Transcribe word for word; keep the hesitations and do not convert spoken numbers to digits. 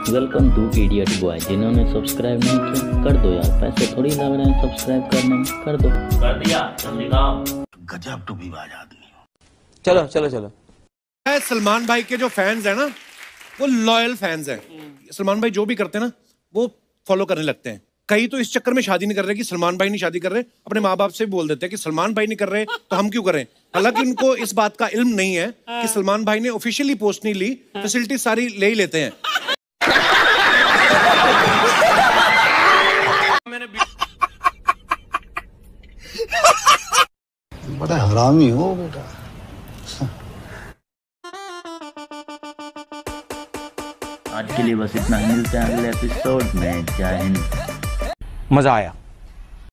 Welcome to idiot boy. जिन्होंने subscribe नहीं किया कर दो यार, पैसे थोड़ी लग रहे हैं सब्सक्राइब करने में, कर दो। कर दिया, जल्दी काम। गजब टू भी बाज आदमी हो। चलो चलो चलो। सलमान भाई के जो फैंस हैं ना, वो लॉयल फैंस हैं। सलमान भाई जो भी करते हैं ना, वो फॉलो करने लगते हैं। कई तो इस चक्कर में शादी नहीं कर रहे कि सलमान भाई नहीं शादी कर रहे, अपने माँ बाप से भी बोल देते हैं कि सलमान भाई नहीं कर रहे तो हम क्यों करें। हालांकि उनको इस बात का इल्म नहीं है कि सलमान भाई ने ऑफिशियली पोस्ट नहीं ली, फैसिलिटी सारी ले ही लेते हैं। बड़ा हरामी हो बेटा। आज के लिए बस इतना ही, मिलते हैं अगले एपिसोड में। जय हिंद। मजा आया।